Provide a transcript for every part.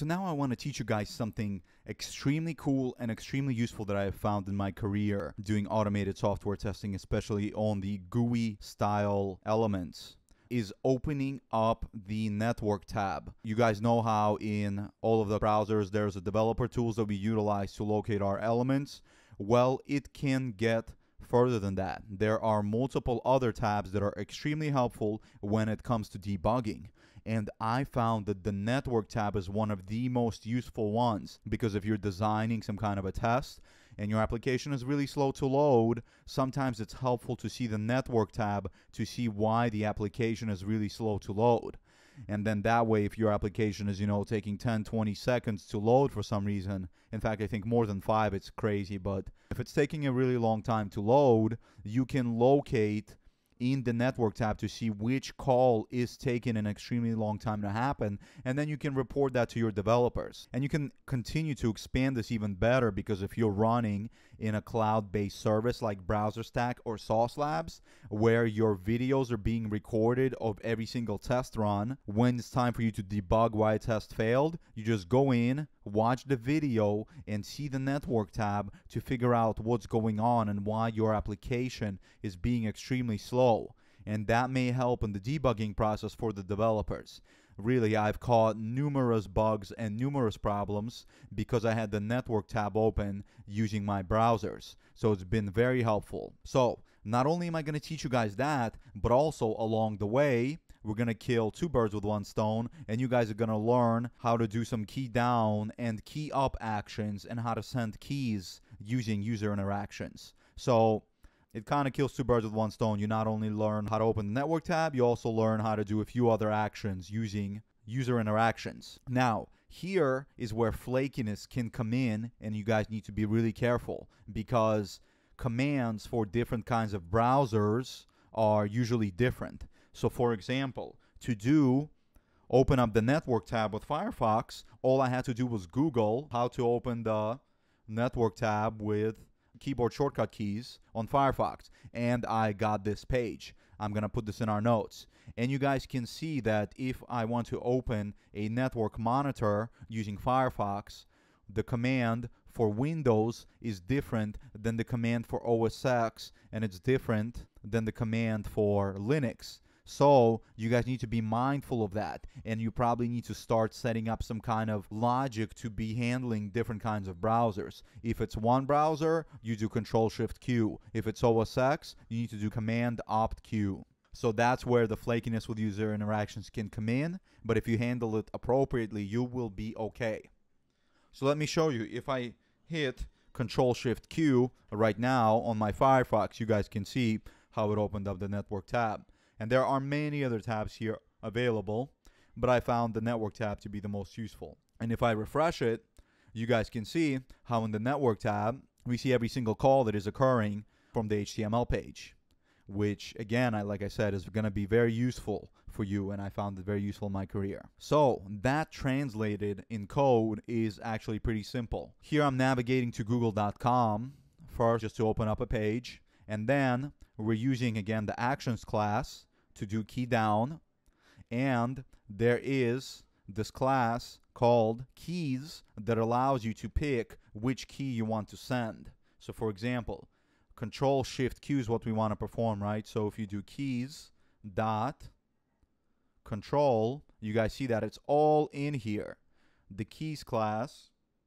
So now I want to teach you guys something extremely cool and extremely useful that I have found in my career doing automated software testing, especially on the GUI style elements, is opening up the network tab. You guys know how in all of the browsers there's a developer tools that we utilize to locate our elements. Well, it can get further than that. There are multiple other tabs that are extremely helpful when it comes to debugging. And I found that the network tab is one of the most useful ones, because if you're designing some kind of a test and your application is really slow to load, sometimes it's helpful to see the network tab to see why the application is really slow to load. And then that way, if your application is, taking 10, 20 seconds to load for some reason, in fact, I think more than 5, it's crazy, but if it's taking a really long time to load, you can locate in the network tab to see which call is taking an extremely long time to happen, and then you can report that to your developers. And you can continue to expand this even better, because if you're running in a cloud-based service like BrowserStack or Sauce Labs, where your videos are being recorded of every single test run, when it's time for you to debug why a test failed, you just go in, watch the video, and see the network tab to figure out what's going on and why your application is being extremely slow. And that may help in the debugging process for the developers. Really, I've caught numerous bugs and numerous problems because I had the network tab open using my browsers. So it's been very helpful. So not only am I going to teach you guys that, but also along the way, we're going to kill 2 birds with 1 stone, and you guys are going to learn how to do some key down and key up actions and how to send keys using user interactions. So it kind of kills 2 birds with 1 stone. You not only learn how to open the network tab, you also learn how to do a few other actions using user interactions. Now, here is where flakiness can come in, and you guys need to be really careful, because commands for different kinds of browsers are usually different. So for example, to open up the network tab with Firefox, all I had to do was Google how to open the network tab with keyboard shortcut keys on Firefox, and I got this page. I'm gonna put this in our notes, and you guys can see that if I want to open a network monitor using Firefox, the command for Windows is different than the command for OS X, and it's different than the command for Linux. So you guys need to be mindful of that, and you probably need to start setting up some kind of logic to be handling different kinds of browsers. If it's one browser, you do Control-Shift-Q. If it's OS X, you need to do Command-Opt-Q. So that's where the flakiness with user interactions can come in, but if you handle it appropriately, you will be okay. So let me show you. If I hit Control-Shift-Q right now on my Firefox, you guys can see how it opened up the network tab. And there are many other tabs here available, but I found the network tab to be the most useful. And if I refresh it, you guys can see how in the network tab, we see every single call that is occurring from the HTML page, which again, like I said, is going to be very useful for you, and I found it very useful in my career. So that translated in code is actually pretty simple. Here I'm navigating to google.com first just to open up a page, and then we're using again the actions class to do key down, and there is this class called keys that allows you to pick which key you want to send. So for example, Control-Shift-Q is what we want to perform, right? So if you do keys dot control, you guys see that it's all in here. The keys class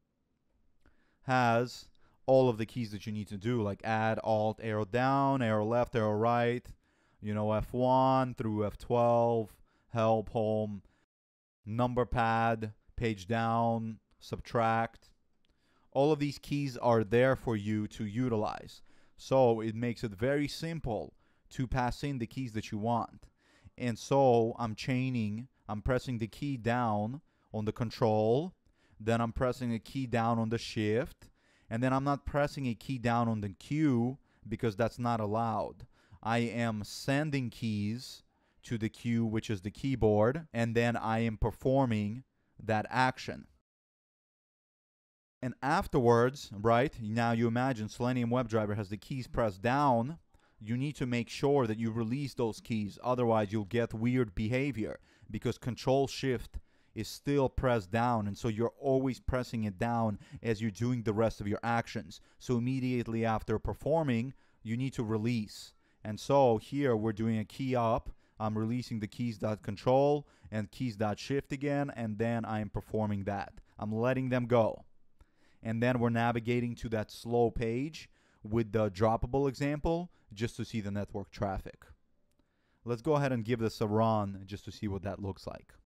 has all of the keys that you need to do, like add, alt, arrow down, arrow left, arrow right, F1 through F12, help, home, number pad, page down, subtract. All of these keys are there for you to utilize. So it makes it very simple to pass in the keys that you want. And so I'm pressing the key down on the control, then I'm pressing a key down on the shift, and then I'm not pressing a key down on the Q because that's not allowed. I am sending keys to the Q, which is the keyboard, and then I am performing that action. And afterwards, right, now you imagine Selenium WebDriver has the keys pressed down. You need to make sure that you release those keys. Otherwise, you'll get weird behavior because Control-Shift is still pressed down, and so you're always pressing it down as you're doing the rest of your actions. So immediately after performing, you need to release. And so here we're doing a key up. I'm releasing the keys.control and keys.shift again, and then I'm performing that. I'm letting them go. And then we're navigating to that slow page with the droppable example just to see the network traffic. Let's go ahead and give this a run just to see what that looks like.